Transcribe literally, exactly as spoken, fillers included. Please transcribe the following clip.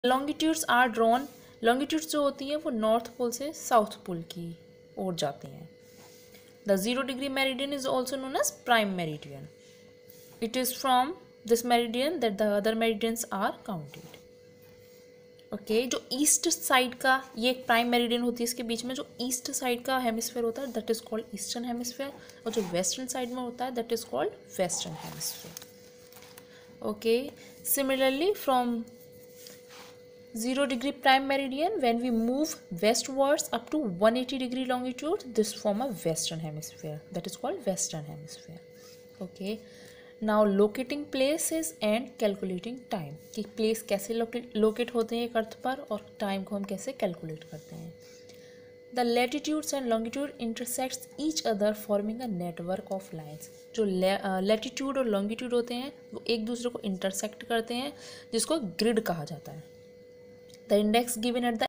Longitudes are drawn, longitudes जो होती हैं वो नॉर्थ पोल से साउथ पोल की ओर जाती हैं. The zero degree meridian is also known as prime meridian. It is from this meridian that the other meridians are counted. Okay, जो ईस्ट साइड का, ये एक प्राइम मेरिडियन होती है, इसके बीच में जो ईस्ट साइड का हेमिस्फेयर होता है that is called eastern hemisphere, और जो वेस्टर्न साइड में होता है that is called western hemisphere. Okay, similarly from zero degree prime meridian, when we move westwards up to one hundred eighty degree longitude, this form a western hemisphere, that is called western hemisphere. Okay, now locating places and calculating time, कि place कैसे locate होते हैं एक अर्थ पर और time को हम कैसे calculate करते हैं. The latitudes and longitude intersects each other forming a network of lines. जो latitude और longitude होते हैं वो एक दूसरे को intersect करते हैं, जिसको grid कहा जाता है. The index given at the